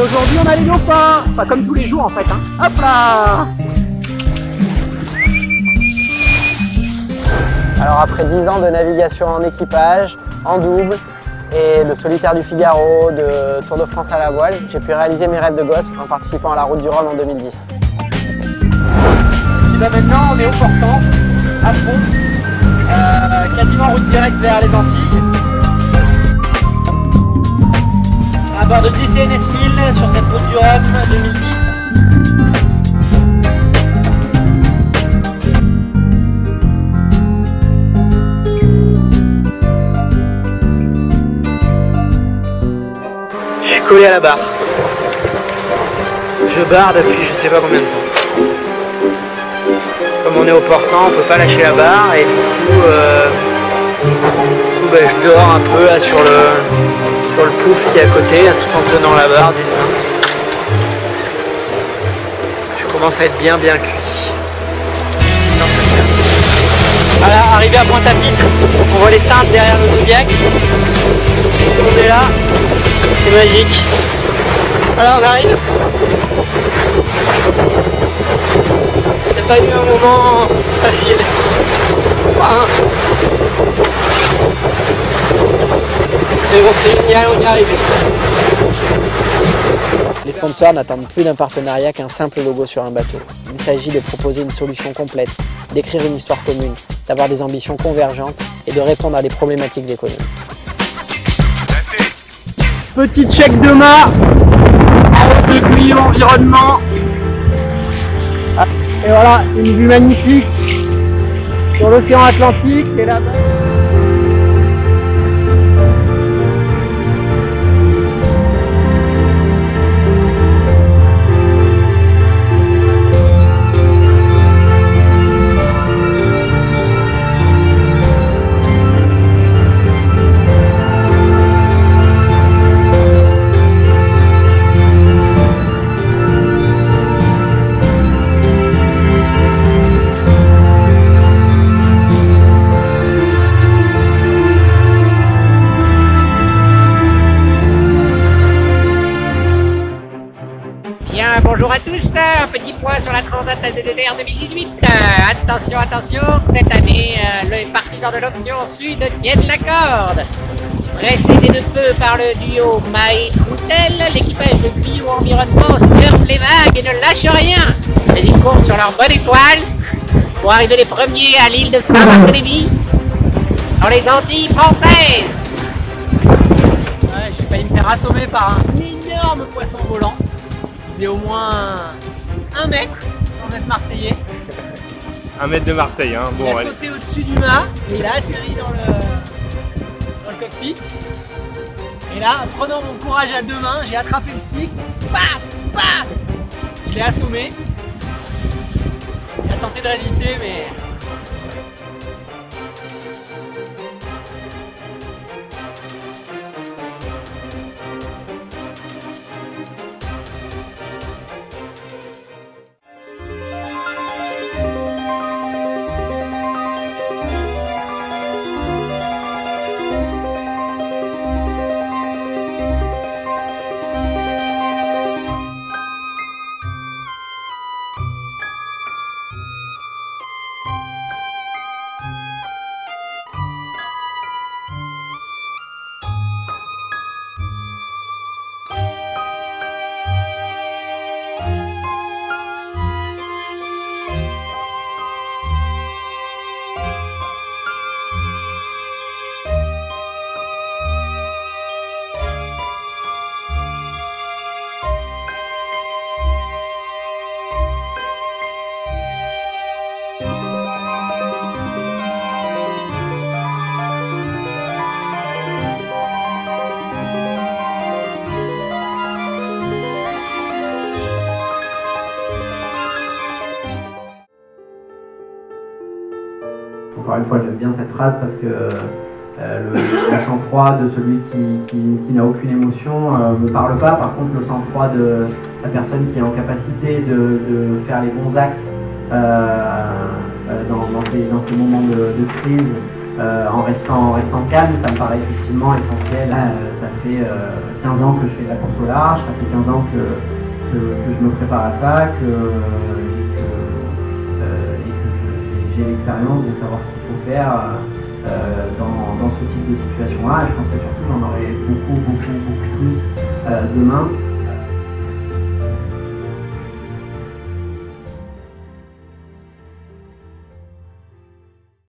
aujourd'hui on a les dauphins. Pas comme tous les jours en fait. Hein. Hop là. Alors après 10 ans de navigation en équipage, en double, et de solitaire du Figaro, de Tour de France à la voile, j'ai pu réaliser mes rêves de gosse en participant à la Route du Rhum en 2010. Et ben maintenant on est au portant, à fond, quasiment route directe vers les Antilles. À bord de DCNS 1000 sur cette Route du Rhum 2010. Collé à la barre. Je barre depuis je sais pas combien de temps. Comme on est au portant, on peut pas lâcher la barre et du coup, je dors un peu là, sur le pouf qui est à côté, là, tout en tenant la barre d'une main. Je commence à être bien cuit. Voilà, arrivé à Pointe-à-Pitre, on voit les Saintes derrière le Zodiac. On est là. C'est magique. Alors on arrive. C'est pas eu un moment facile. Mais bon, c'est génial, on y arrive. Les sponsors n'attendent plus d'un partenariat qu'un simple logo sur un bateau. Il s'agit de proposer une solution complète, d'écrire une histoire commune, d'avoir des ambitions convergentes et de répondre à des problématiques économiques. Petit check de mât de Clio Environnement. Et voilà, une vue magnifique sur l'océan Atlantique et là-bas. Bonjour à tous, un petit point sur la Transat AZER 2018. Attention, cette année, les partisans de l'option sud tiennent la corde. Précédé de peu par le duo Maï-Roussel, l'équipage de Clio Environnement surfe les vagues et ne lâche rien. Mais ils comptent sur leur bonne étoile pour arriver les premiers à l'île de Saint-Barthélemy, dans les Antilles françaises. Ouais, j'ai failli me faire assommer par un énorme poisson volant. Il faisait au moins 1 mètre, marseillais. 1 mètre de Marseille, hein. Bon, il a sauté au-dessus du mât et il a atterri dans le cockpit. Et là, en prenant mon courage à 2 mains, j'ai attrapé le stick, paf, paf, je l'ai assommé. Il a tenté de résister, mais... Encore une fois, j'aime bien cette phrase parce que le sang-froid de celui qui n'a aucune émotion me parle pas. Par contre, le sang-froid de la personne qui est en capacité de faire les bons actes dans ces moments de crise en restant calme, ça me paraît effectivement essentiel. Ça fait 15 ans que je fais de la course au large, ça fait 15 ans que je me prépare à ça, et que j'ai l'expérience de savoir ce qu'il faut faire dans ce type de situation-là. Et je pense que surtout j'en aurai beaucoup plus demain.